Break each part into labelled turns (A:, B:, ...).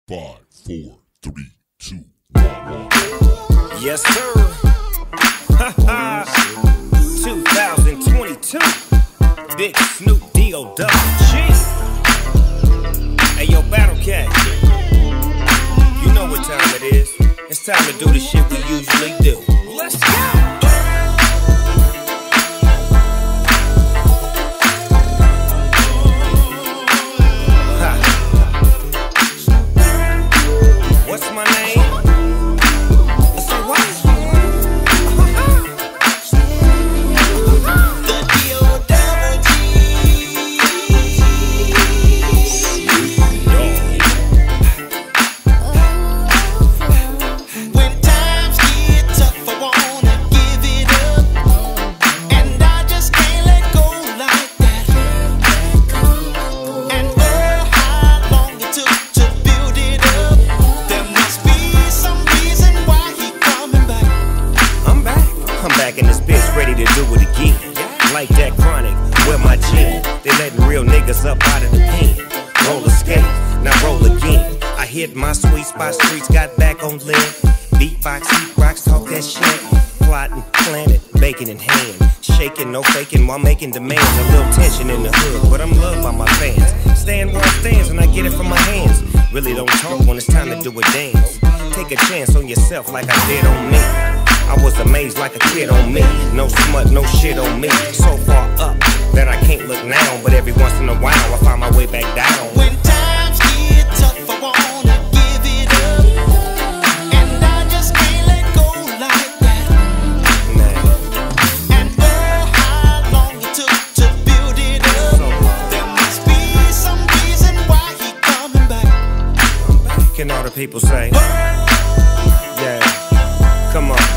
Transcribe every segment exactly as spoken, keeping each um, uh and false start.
A: Five, four, three, two, one.
B: Yes, sir. twenty twenty-two. Big Snoop D O Double G. Hey, yo, Battle Cat. You know what time it is. It's time to do the shit we usually do. Let's go. What's my name? Say what? The D O Double G. When times get tough, I wanna give it up, and I just can't let go like that. And oh, how long it took to build it up. I'm back in this bitch, ready to do it again. Like that chronic, with my gin. They letting real niggas up out of the pen. Roller skate, now roll again. I hit my sweet spot, streets got back on lead. Beatbox, heat rocks, talk that shit. Plotting, planning, bacon in hand. Shaking, no faking, while making demands. A little tension in the hood, but I'm loved by my fans. Stand where I stands and I get it from my hands. Really don't talk when it's time to do a dance. Take a chance on yourself like I did on me. I was amazed like a kid on me. No smut, no shit on me. So far up that I can't look now, but every once in a while I find my way back down. When times get tough, I wanna give it up, and I just can't let go like that. Nah. And oh, how long it took to build it up. So there must be some reason why he coming back. Can all the people say? Yeah, come on.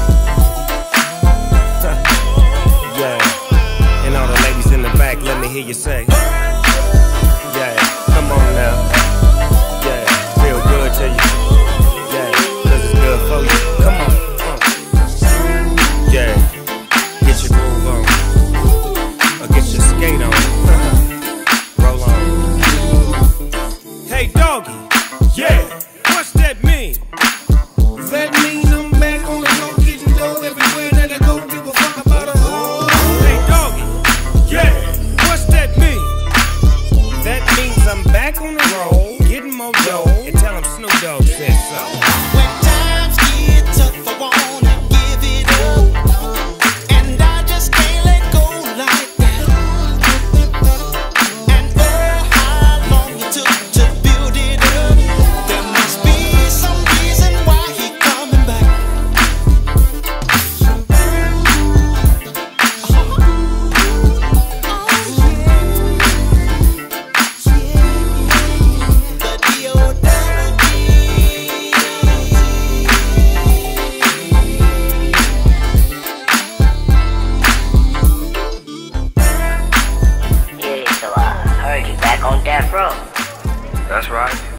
B: Yeah, and all the ladies in the back, let me hear you say. Yeah, come on now. Yeah, feel good to you. Yeah, cause it's good for you. Come on. Uh. Yeah, get your groove on, or get your skate on. Roll on. Hey doggy, yeah, what's that mean? That means I'm back on the road, getting dough everywhere that I go. Give a fuck about a hoe. Hey doggy, yeah, what's that mean? That means I'm back on the road, getting more dough, and tell them Snoop Dogg said so. When times get tough, I wanna give it up, and I just can't let go like that. And oh, how long it took to build it up. There must be some reason why he coming back. The D O Double G.
C: Yeah, so I heard you back on death row.
D: That's right.